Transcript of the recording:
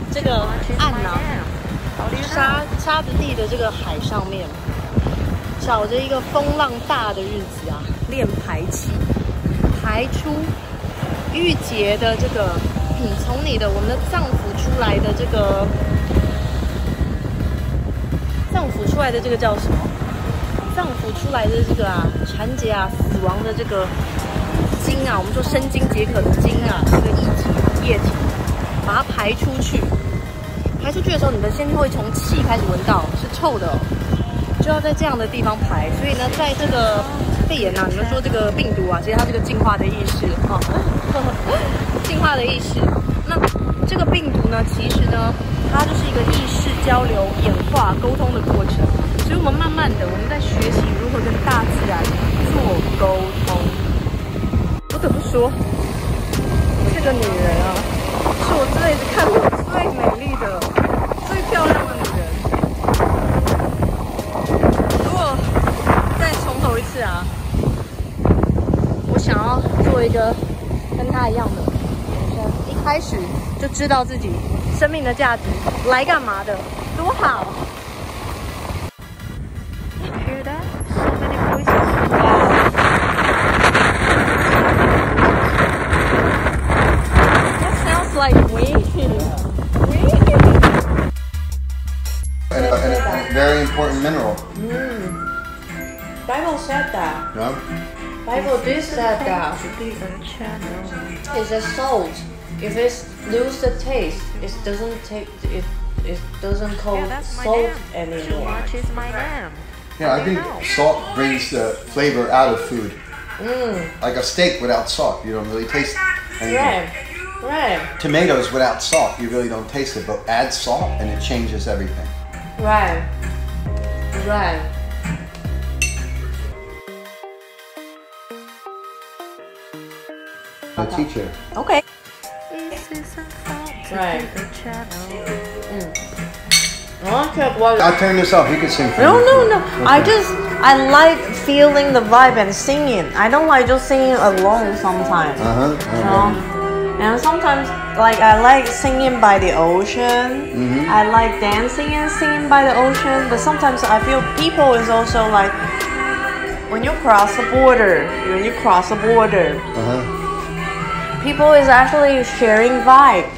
这个岸啊，沙子地的这个海上面，找着一个风浪大的日子啊，练排气，排出郁结的这个，从我们的脏腑出来的这个，叫什么？脏腑出来的这个啊，缠结啊，死亡的这个精啊，我们说生津解渴的精啊，这个液体，把它排出去。排出去的时候，你的先会从气开始闻到是臭的哦，就要在这样的地方排。所以呢，在这个肺炎啊，你们说这个病毒啊，其实它是个进化的意识哈，进化的意识。那这个病毒呢，其实呢，它就是一个意识交流、演化、沟通的过程。所以我们慢慢的，我们在学习如何跟大自然做沟通。不得不说，这个女人啊，是我这辈子看过最美丽的、最漂亮的女人。如果再重头一次啊，我想要做一个跟她一样的女生，一开始就知道自己生命的价值来干嘛的，多好！ Hear that? So many voices. That sounds like wind. A very important mineral. Bible said that. No? Bible did said that. It's a salt. If it lose the taste, it doesn't take it. It doesn't call salt Too anymore. much is my name. Yeah, I think salt brings the flavor out of food. Like a steak without salt, you don't really taste anything. Right. Tomatoes without salt, you really don't taste it, but add salt and it changes everything. Right. The teacher. Okay. Right. I'll turn this off. You can sing for me. No. I like feeling the vibe and singing. I don't like just singing alone sometimes. You know? And sometimes, like, I like singing by the ocean. I like dancing and singing by the ocean. But sometimes I feel people is also like, when you cross the border, people is actually sharing vibe.